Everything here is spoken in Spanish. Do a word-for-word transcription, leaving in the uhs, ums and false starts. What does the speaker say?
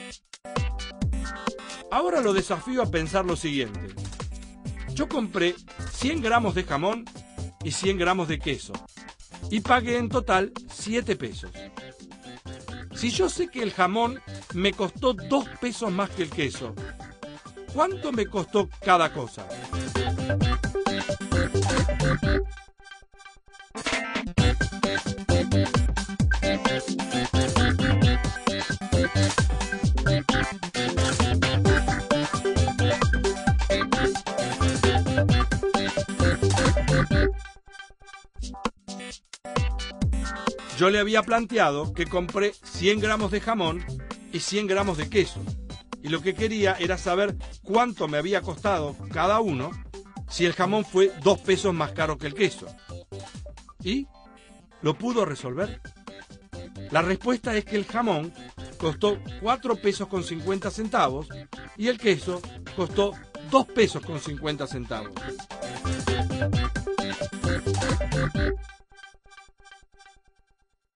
Ahora lo desafío a pensar lo siguiente. Yo compré cien gramos de jamón y cien gramos de queso y pagué en total siete pesos. Si yo sé que el jamón me costó dos pesos más que el queso, ¿cuánto me costó cada cosa? Yo le había planteado que compré cien gramos de jamón y cien gramos de queso, y lo que quería era saber cuánto me había costado cada uno si el jamón fue dos pesos más caro que el queso. ¿Y lo pudo resolver? La respuesta es que el jamón costó cuatro pesos con cincuenta centavos y el queso costó dos pesos con cincuenta centavos.